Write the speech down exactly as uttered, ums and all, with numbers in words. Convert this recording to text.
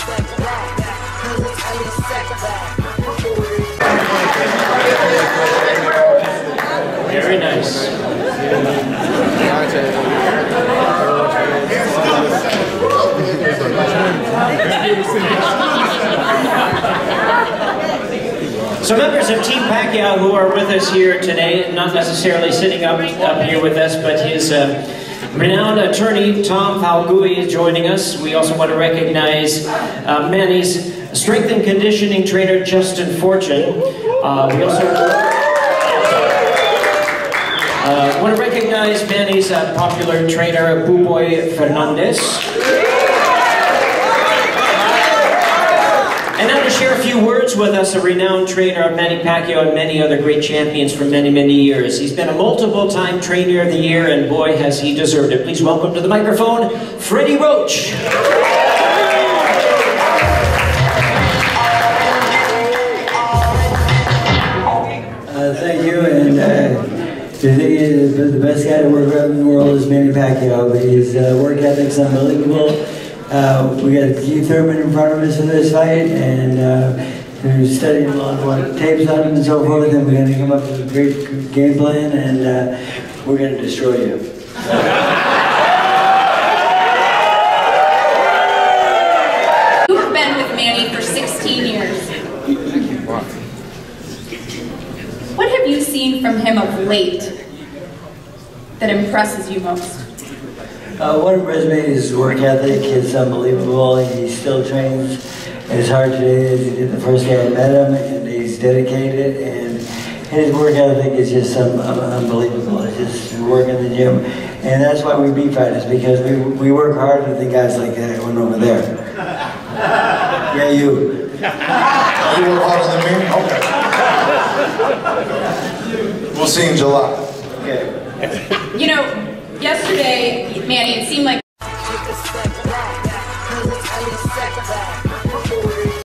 Very nice. So members of Team Pacquiao who are with us here today, not necessarily sitting up, up here with us, but his uh, renowned attorney Tom Falgui is joining us. We also want to recognize uh, Manny's strength and conditioning trainer Justin Fortune. Uh, we also uh, want to recognize Manny's uh, popular trainer Buboy Fernandez. And now to share a few words with us, a renowned trainer of Manny Pacquiao and many other great champions for many, many years. He's been a multiple-time trainer of the year, and boy, has he deserved it. Please welcome to the microphone, Freddie Roach. Uh, thank you, and uh, the thing is, the best guy to work with in the world is Manny Pacquiao. His uh, work ethic's unbelievable. Uh, we got Keith Thurman in front of us in this fight, and uh, we're studying a lot of what tapes on him and so forth, and we're going to come up with a great game plan, and uh, we're going to destroy you. You've been with Manny for sixteen years. What have you seen from him of late that impresses you most? Uh, what impressed me is his work ethic. It's unbelievable. He still trains as hard today as he did the first day I met him, and he's dedicated, and his work ethic is just um, um, unbelievable. It's just work in the gym, and that's why we beat fighters, because we, we work harder than guys like that one over there. Yeah, you. You work harder than me? Okay. We'll see in July. Okay. You know, yesterday, Manny, it seemed like